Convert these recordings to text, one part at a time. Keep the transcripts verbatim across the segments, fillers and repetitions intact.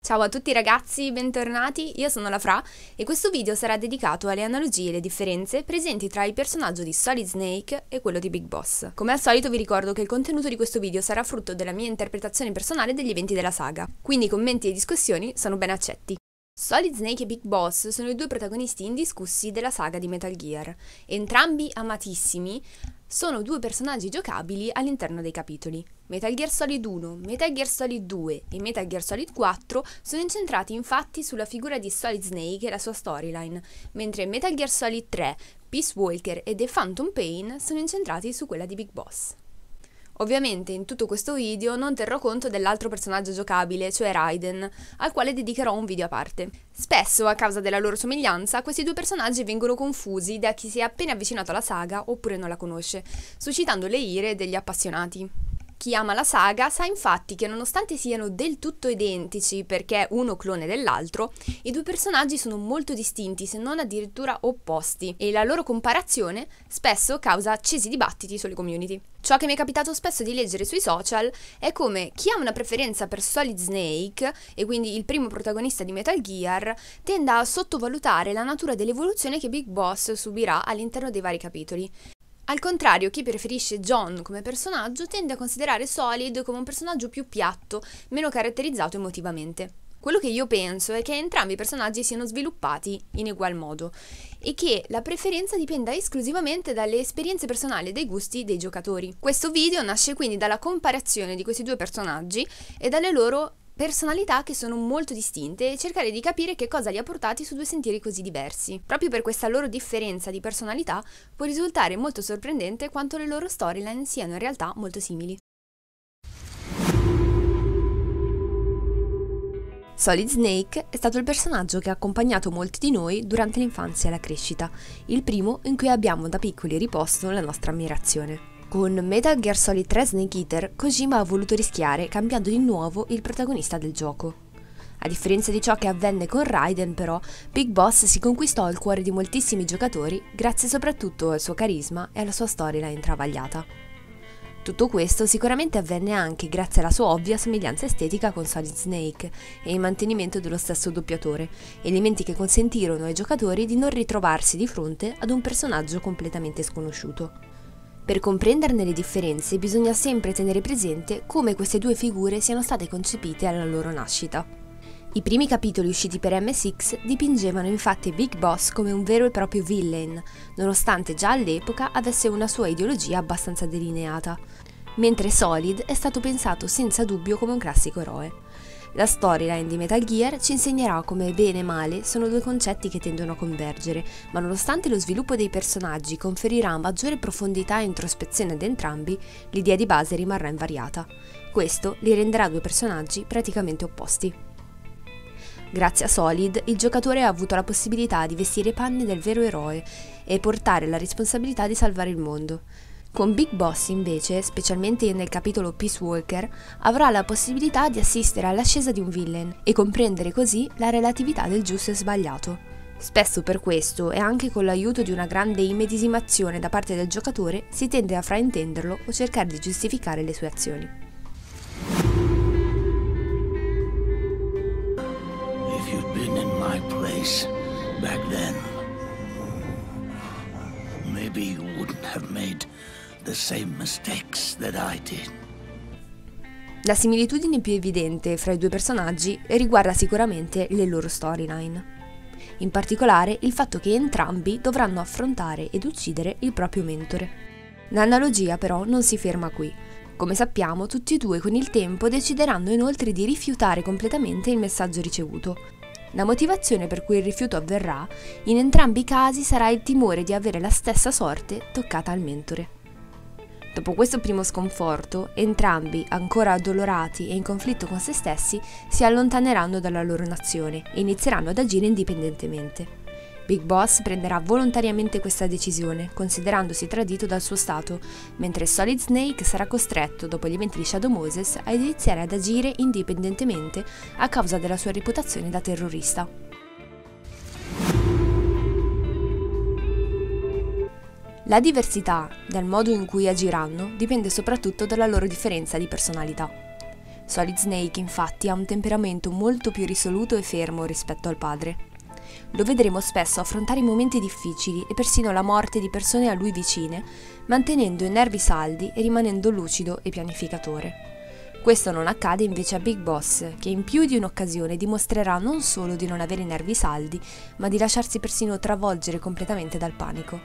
Ciao a tutti ragazzi, bentornati, io sono la Fra e questo video sarà dedicato alle analogie e le differenze presenti tra il personaggio di Solid Snake e quello di Big Boss. Come al solito vi ricordo che il contenuto di questo video sarà frutto della mia interpretazione personale degli eventi della saga, quindi commenti e discussioni sono ben accetti. Solid Snake e Big Boss sono i due protagonisti indiscussi della saga di Metal Gear. Entrambi amatissimi, sono due personaggi giocabili all'interno dei capitoli. Metal Gear Solid uno, Metal Gear Solid due e Metal Gear Solid quattro sono incentrati infatti sulla figura di Solid Snake e la sua storyline, mentre Metal Gear Solid tre, Peace Walker e The Phantom Pain sono incentrati su quella di Big Boss. Ovviamente in tutto questo video non terrò conto dell'altro personaggio giocabile, cioè Raiden, al quale dedicherò un video a parte. Spesso, a causa della loro somiglianza, questi due personaggi vengono confusi da chi si è appena avvicinato alla saga oppure non la conosce, suscitando le ire degli appassionati. Chi ama la saga sa infatti che nonostante siano del tutto identici perché uno clone dell'altro, i due personaggi sono molto distinti se non addirittura opposti e la loro comparazione spesso causa accesi dibattiti sulle community. Ciò che mi è capitato spesso di leggere sui social è come chi ha una preferenza per Solid Snake, e quindi il primo protagonista di Metal Gear, tenda a sottovalutare la natura dell'evoluzione che Big Boss subirà all'interno dei vari capitoli. Al contrario, chi preferisce John come personaggio tende a considerare Solid come un personaggio più piatto, meno caratterizzato emotivamente. Quello che io penso è che entrambi i personaggi siano sviluppati in egual modo e che la preferenza dipenda esclusivamente dalle esperienze personali e dai gusti dei giocatori. Questo video nasce quindi dalla comparazione di questi due personaggi e dalle loro personalità che sono molto distinte e cercare di capire che cosa li ha portati su due sentieri così diversi. Proprio per questa loro differenza di personalità può risultare molto sorprendente quanto le loro storyline siano in realtà molto simili. Solid Snake è stato il personaggio che ha accompagnato molti di noi durante l'infanzia e la crescita, il primo in cui abbiamo da piccoli riposto la nostra ammirazione. Con Metal Gear Solid tre Snake Eater, Kojima ha voluto rischiare cambiando di nuovo il protagonista del gioco. A differenza di ciò che avvenne con Raiden però, Big Boss si conquistò il cuore di moltissimi giocatori grazie soprattutto al suo carisma e alla sua storyline travagliata. Tutto questo sicuramente avvenne anche grazie alla sua ovvia somiglianza estetica con Solid Snake e il mantenimento dello stesso doppiatore, elementi che consentirono ai giocatori di non ritrovarsi di fronte ad un personaggio completamente sconosciuto. Per comprenderne le differenze bisogna sempre tenere presente come queste due figure siano state concepite alla loro nascita. I primi capitoli usciti per M S X dipingevano infatti Big Boss come un vero e proprio villain, nonostante già all'epoca avesse una sua ideologia abbastanza delineata, mentre Solid è stato pensato senza dubbio come un classico eroe. La storyline di Metal Gear ci insegnerà come bene e male sono due concetti che tendono a convergere, ma nonostante lo sviluppo dei personaggi conferirà maggiore profondità e introspezione ad entrambi, l'idea di base rimarrà invariata. Questo li renderà due personaggi praticamente opposti. Grazie a Solid, il giocatore ha avuto la possibilità di vestire i panni del vero eroe e portare la responsabilità di salvare il mondo. Con Big Boss invece, specialmente nel capitolo Peace Walker, avrà la possibilità di assistere all'ascesa di un villain e comprendere così la relatività del giusto e sbagliato. Spesso per questo, e anche con l'aiuto di una grande immedesimazione da parte del giocatore, si tende a fraintenderlo o cercare di giustificare le sue azioni. If you'd been in my place back then, maybe you wouldn't have made the same mistakes that I did. La similitudine più evidente fra i due personaggi riguarda sicuramente le loro storyline. In particolare il fatto che entrambi dovranno affrontare ed uccidere il proprio mentore. L'analogia però non si ferma qui. Come sappiamo, tutti e due con il tempo decideranno inoltre di rifiutare completamente il messaggio ricevuto. La motivazione per cui il rifiuto avverrà in entrambi i casi sarà il timore di avere la stessa sorte toccata al mentore. Dopo questo primo sconforto, entrambi, ancora addolorati e in conflitto con se stessi, si allontaneranno dalla loro nazione e inizieranno ad agire indipendentemente. Big Boss prenderà volontariamente questa decisione, considerandosi tradito dal suo stato, mentre Solid Snake sarà costretto, dopo gli eventi di Shadow Moses, a iniziare ad agire indipendentemente a causa della sua reputazione da terrorista. La diversità del modo in cui agiranno dipende soprattutto dalla loro differenza di personalità. Solid Snake infatti ha un temperamento molto più risoluto e fermo rispetto al padre. Lo vedremo spesso affrontare i momenti difficili e persino la morte di persone a lui vicine, mantenendo i nervi saldi e rimanendo lucido e pianificatore. Questo non accade invece a Big Boss, che in più di un'occasione dimostrerà non solo di non avere i nervi saldi, ma di lasciarsi persino travolgere completamente dal panico.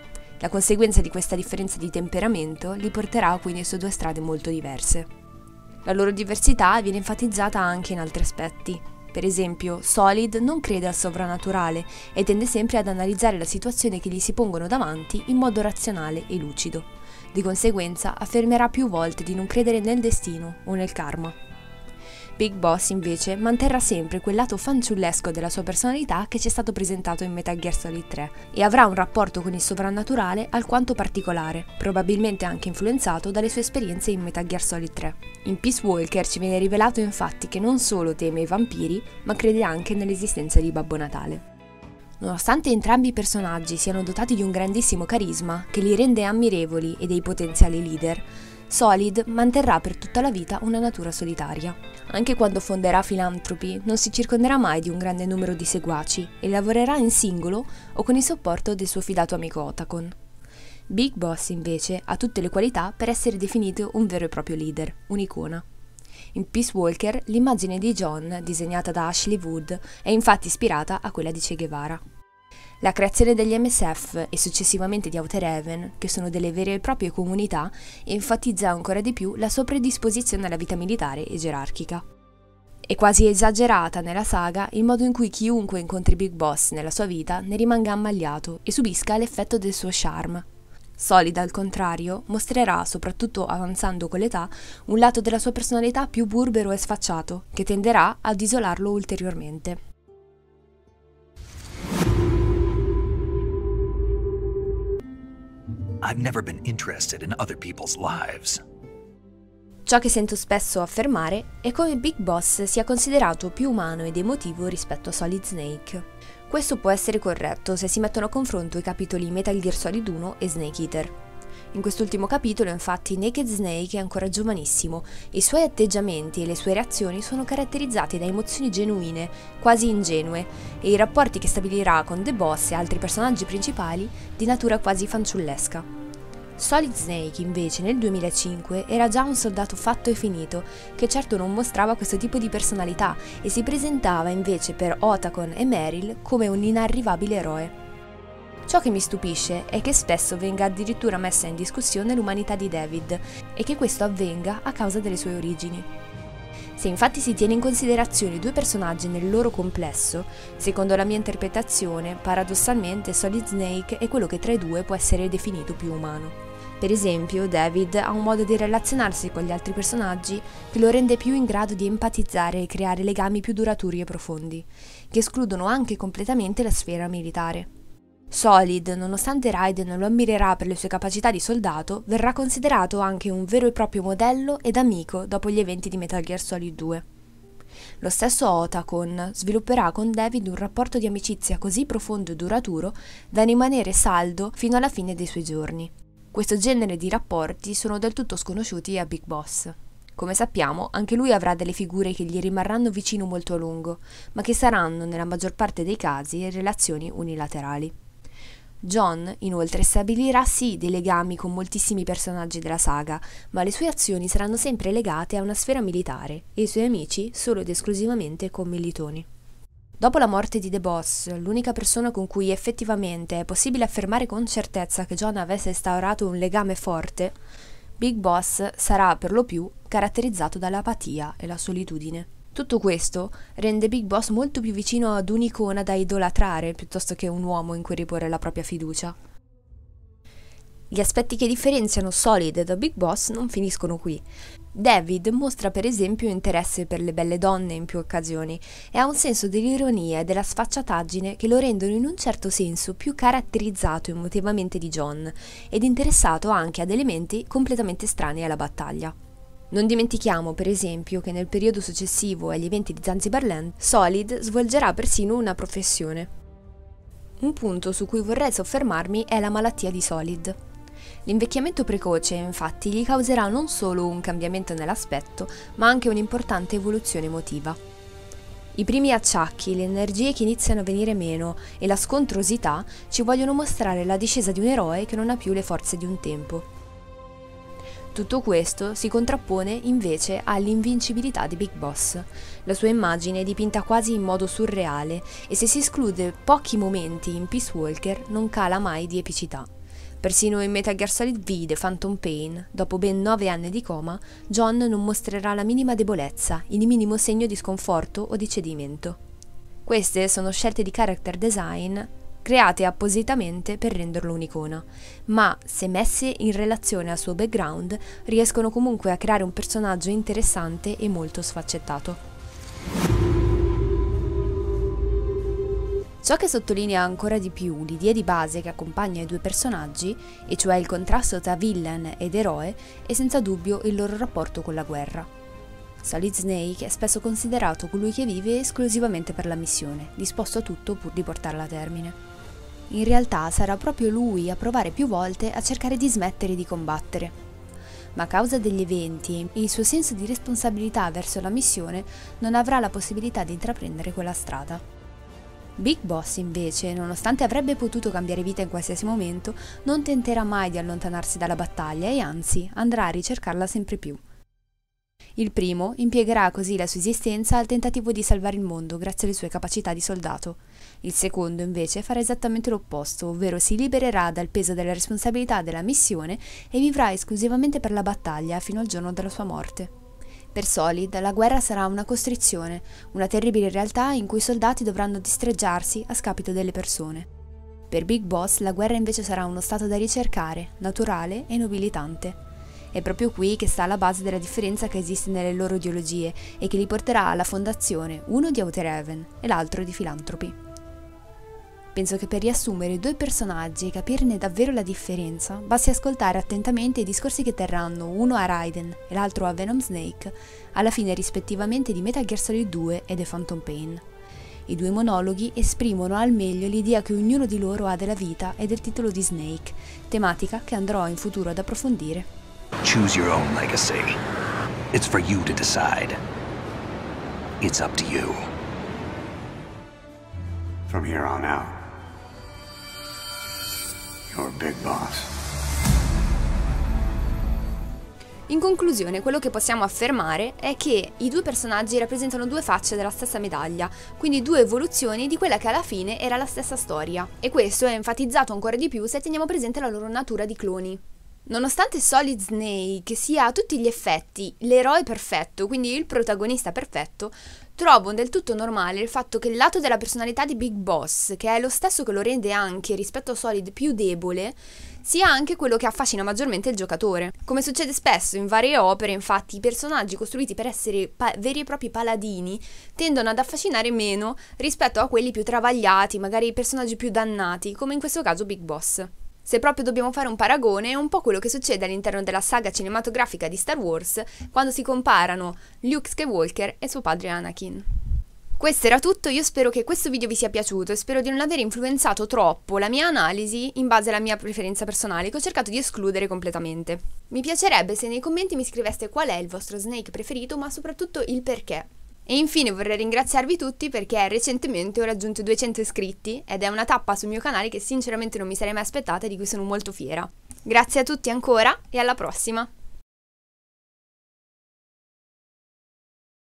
La conseguenza di questa differenza di temperamento li porterà quindi su due strade molto diverse. La loro diversità viene enfatizzata anche in altri aspetti. Per esempio, Solid non crede al sovrannaturale e tende sempre ad analizzare la situazione che gli si pongono davanti in modo razionale e lucido. Di conseguenza affermerà più volte di non credere nel destino o nel karma. Big Boss invece manterrà sempre quel lato fanciullesco della sua personalità che ci è stato presentato in Metal Gear Solid tre e avrà un rapporto con il sovrannaturale alquanto particolare, probabilmente anche influenzato dalle sue esperienze in Metal Gear Solid tre. In Peace Walker ci viene rivelato infatti che non solo teme i vampiri, ma crede anche nell'esistenza di Babbo Natale. Nonostante entrambi i personaggi siano dotati di un grandissimo carisma che li rende ammirevoli e dei potenziali leader, Solid manterrà per tutta la vita una natura solitaria. Anche quando fonderà Philanthropy non si circonderà mai di un grande numero di seguaci e lavorerà in singolo o con il supporto del suo fidato amico Otacon. Big Boss invece ha tutte le qualità per essere definito un vero e proprio leader, un'icona. In Peace Walker l'immagine di John, disegnata da Ashley Wood, è infatti ispirata a quella di Che Guevara. La creazione degli M S F e successivamente di Outer Heaven, che sono delle vere e proprie comunità, enfatizza ancora di più la sua predisposizione alla vita militare e gerarchica. È quasi esagerata nella saga il modo in cui chiunque incontri Big Boss nella sua vita ne rimanga ammaliato e subisca l'effetto del suo charme. Solid, al contrario, mostrerà, soprattutto avanzando con l'età, un lato della sua personalità più burbero e sfacciato, che tenderà ad isolarlo ulteriormente. I've never been interested in other people's lives. Ciò che sento spesso affermare è come Big Boss sia considerato più umano ed emotivo rispetto a Solid Snake. Questo può essere corretto se si mettono a confronto i capitoli Metal Gear Solid uno e Snake Eater. In quest'ultimo capitolo, infatti, Naked Snake è ancora giovanissimo, i suoi atteggiamenti e le sue reazioni sono caratterizzati da emozioni genuine, quasi ingenue, e i rapporti che stabilirà con The Boss e altri personaggi principali di natura quasi fanciullesca. Solid Snake, invece, nel duemilacinque era già un soldato fatto e finito, che certo non mostrava questo tipo di personalità e si presentava invece per Otacon e Meryl come un inarrivabile eroe. Ciò che mi stupisce è che spesso venga addirittura messa in discussione l'umanità di David e che questo avvenga a causa delle sue origini. Se infatti si tiene in considerazione i due personaggi nel loro complesso, secondo la mia interpretazione, paradossalmente Solid Snake è quello che tra i due può essere definito più umano. Per esempio, David ha un modo di relazionarsi con gli altri personaggi che lo rende più in grado di empatizzare e creare legami più duraturi e profondi, che escludono anche completamente la sfera militare. Solid, nonostante Raiden lo ammirerà per le sue capacità di soldato, verrà considerato anche un vero e proprio modello ed amico dopo gli eventi di Metal Gear Solid due. Lo stesso Otacon svilupperà con David un rapporto di amicizia così profondo e duraturo da rimanere saldo fino alla fine dei suoi giorni. Questo genere di rapporti sono del tutto sconosciuti a Big Boss. Come sappiamo, anche lui avrà delle figure che gli rimarranno vicino molto a lungo, ma che saranno, nella maggior parte dei casi, relazioni unilaterali. John, inoltre, stabilirà sì dei legami con moltissimi personaggi della saga, ma le sue azioni saranno sempre legate a una sfera militare e i suoi amici solo ed esclusivamente commilitoni. Dopo la morte di The Boss, l'unica persona con cui effettivamente è possibile affermare con certezza che John avesse instaurato un legame forte, Big Boss sarà per lo più caratterizzato dall'apatia e la solitudine. Tutto questo rende Big Boss molto più vicino ad un'icona da idolatrare piuttosto che un uomo in cui riporre la propria fiducia. Gli aspetti che differenziano Solid da Big Boss non finiscono qui. David mostra per esempio interesse per le belle donne in più occasioni e ha un senso dell'ironia e della sfacciataggine che lo rendono in un certo senso più caratterizzato emotivamente di John ed interessato anche ad elementi completamente estranei alla battaglia. Non dimentichiamo, per esempio, che nel periodo successivo agli eventi di Zanzibarland, Solid svolgerà persino una professione. Un punto su cui vorrei soffermarmi è la malattia di Solid. L'invecchiamento precoce, infatti, gli causerà non solo un cambiamento nell'aspetto, ma anche un'importante evoluzione emotiva. I primi acciacchi, le energie che iniziano a venire meno e la scontrosità ci vogliono mostrare la discesa di un eroe che non ha più le forze di un tempo. Tutto questo si contrappone invece all'invincibilità di Big Boss. La sua immagine è dipinta quasi in modo surreale e se si esclude pochi momenti in Peace Walker non cala mai di epicità. Persino in Metal Gear Solid V The Phantom Pain, dopo ben nove anni di coma, John non mostrerà la minima debolezza, il minimo segno di sconforto o di cedimento. Queste sono scelte di character design create appositamente per renderlo un'icona, ma se messe in relazione al suo background riescono comunque a creare un personaggio interessante e molto sfaccettato. Ciò che sottolinea ancora di più l'idea di base che accompagna i due personaggi, e cioè il contrasto tra villain ed eroe, è senza dubbio il loro rapporto con la guerra. Solid Snake è spesso considerato colui che vive esclusivamente per la missione, disposto a tutto pur di portarla a termine. In realtà sarà proprio lui a provare più volte a cercare di smettere di combattere. Ma a causa degli eventi e il suo senso di responsabilità verso la missione non avrà la possibilità di intraprendere quella strada. Big Boss invece, nonostante avrebbe potuto cambiare vita in qualsiasi momento, non tenterà mai di allontanarsi dalla battaglia e anzi andrà a ricercarla sempre più. Il primo impiegherà così la sua esistenza al tentativo di salvare il mondo grazie alle sue capacità di soldato. Il secondo invece farà esattamente l'opposto, ovvero si libererà dal peso della responsabilità della missione e vivrà esclusivamente per la battaglia fino al giorno della sua morte. Per Solid la guerra sarà una costrizione, una terribile realtà in cui i soldati dovranno distreggiarsi a scapito delle persone. Per Big Boss la guerra invece sarà uno stato da ricercare, naturale e nobilitante. È proprio qui che sta la base della differenza che esiste nelle loro ideologie e che li porterà alla fondazione, uno di Outer Heaven e l'altro di Philanthropy. Penso che per riassumere i due personaggi e capirne davvero la differenza, basti ascoltare attentamente i discorsi che terranno uno a Raiden e l'altro a Venom Snake, alla fine rispettivamente di Metal Gear Solid due e The Phantom Pain. I due monologhi esprimono al meglio l'idea che ognuno di loro ha della vita e del titolo di Snake, tematica che andrò in futuro ad approfondire. Choose your own legacy. It's for you to decide. It's up to you. From here on out, you're Big Boss. In conclusione, quello che possiamo affermare è che i due personaggi rappresentano due facce della stessa medaglia, quindi due evoluzioni di quella che alla fine era la stessa storia. E questo è enfatizzato ancora di più se teniamo presente la loro natura di cloni. Nonostante Solid Snake sia a tutti gli effetti l'eroe perfetto, quindi il protagonista perfetto, trovo del tutto normale il fatto che il lato della personalità di Big Boss, che è lo stesso che lo rende anche rispetto a Solid più debole, sia anche quello che affascina maggiormente il giocatore. Come succede spesso in varie opere, infatti, i personaggi costruiti per essere veri e propri paladini tendono ad affascinare meno rispetto a quelli più travagliati, magari i personaggi più dannati, come in questo caso Big Boss. Se proprio dobbiamo fare un paragone, è un po' quello che succede all'interno della saga cinematografica di Star Wars, quando si comparano Luke Skywalker e suo padre Anakin. Questo era tutto, io spero che questo video vi sia piaciuto e spero di non aver influenzato troppo la mia analisi in base alla mia preferenza personale, che ho cercato di escludere completamente. Mi piacerebbe se nei commenti mi scriveste qual è il vostro Snake preferito, ma soprattutto il perché. E infine vorrei ringraziarvi tutti perché recentemente ho raggiunto duecento iscritti ed è una tappa sul mio canale che sinceramente non mi sarei mai aspettata e di cui sono molto fiera. Grazie a tutti ancora e alla prossima!